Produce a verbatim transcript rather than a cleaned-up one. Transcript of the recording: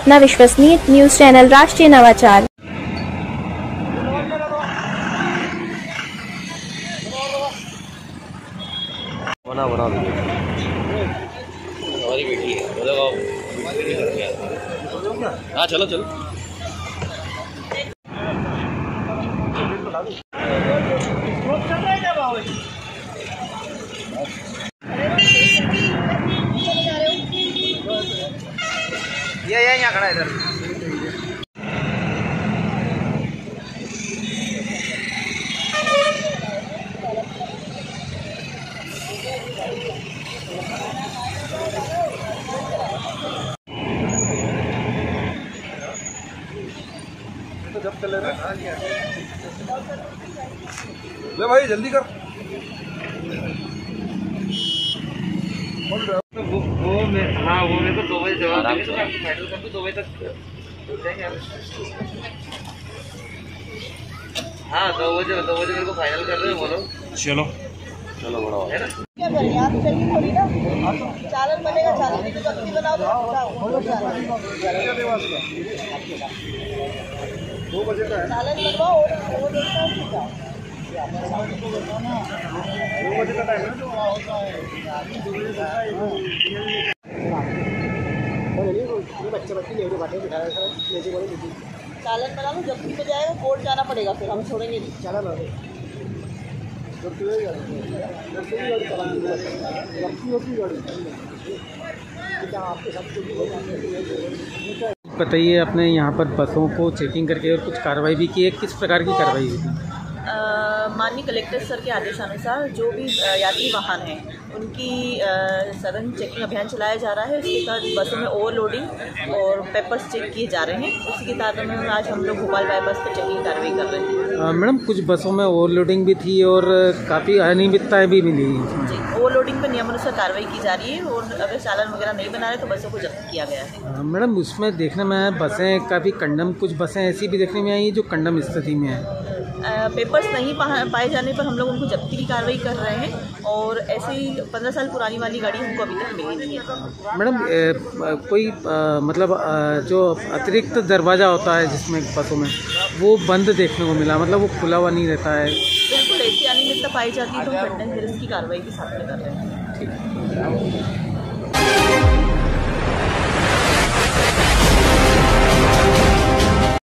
अपना विश्वसनीय news channel राष्ट्रीय नवाचार। बना बना हमारी बेटी है, हाँ चलो चलो। ये ये यहाँ खड़ा है इधर। तो जब चले रहे ले भाई जल्दी कर। वो वो मैं हाँ वो मेरे को दो बजे जवाब देंगे तो फाइनल कर दो बजे तक हाँ दो बजे दो बजे मेरे को फाइनल कर रहे हो बोलो। चलो चलो बड़ा है ना क्या करें आप चलिए थोड़ी ना चालन बनेगा चालन की सब्जी बनाओ तो दो बजे का है चालन बनवाओ और वो देखता है क्या दो बजे का टाइम है चालन बना लो जब भी जाएगा कोर्ट जाना पड़ेगा फिर हम छोड़ेंगे नहीं चालन बताइए, आपने यहाँ पर बसों को चेकिंग करके और कुछ कार्रवाई भी की है, किस प्रकार की कार्रवाई हुई थी? माननीय कलेक्टर सर के आदेशानुसार जो भी यात्री वाहन हैं उनकी सघन चेकिंग अभियान चलाया जा रहा है। उसके तहत बसों में ओवरलोडिंग और पेपर्स चेक किए जा रहे हैं। उसी के तहत में आज हम लोग भोपाल बाईपास पर चेकिंग कार्रवाई कर रहे हैं। मैडम, कुछ बसों में ओवरलोडिंग भी थी और काफ़ी अनियमितताएँ भी मिली। जी, ओवरलोडिंग पर नियमानुसार कार्रवाई की जा रही है और अगर चालान वगैरह नहीं बना रहे तो बसों को जब्त किया गया है। मैडम, उसमें देखने में बसें काफ़ी कंडम, कुछ बसें ऐसी भी देखने में आई जो कंडम स्थिति में है। पेपर्स नहीं पाए जाने पर हम लोग उनको जब्ती की कार्रवाई कर रहे हैं और ऐसी पंद्रह साल पुरानी वाली गाड़ी हमको अभी तक मिली नहीं है। मैडम, कोई आ, मतलब आ, जो अतिरिक्त दरवाज़ा होता है जिसमें बसों में, वो बंद देखने को मिला, मतलब वो खुला हुआ नहीं रहता है। बिल्कुल, ऐसी अनियमितता पाई जाती है तो हम की कार्रवाई भी साथ में कर रहे हैं। ठीक है।